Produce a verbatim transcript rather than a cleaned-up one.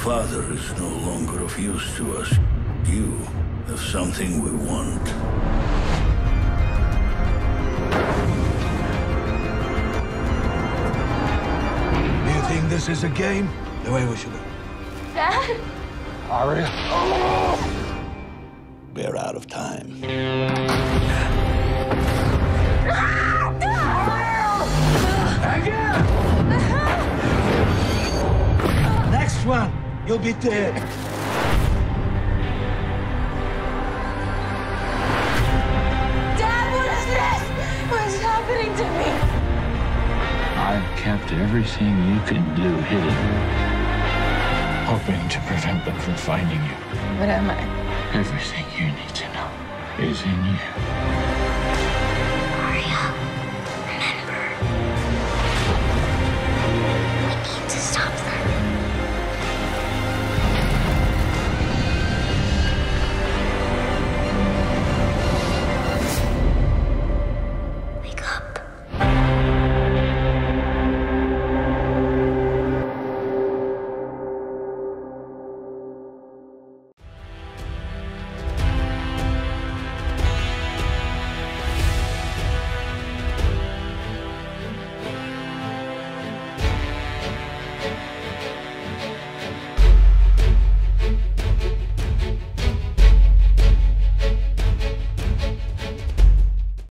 father is no longer of use to us. You have something we want. Do you think this is a game? The way we should go. Dad? Aria? Oh! We're out of time. Again! Next one, you'll be dead. Dad, what is this? What is happening to me? I've kept everything you can do hidden, hoping to prevent them from finding you. What am I? Everything you need to know is in you.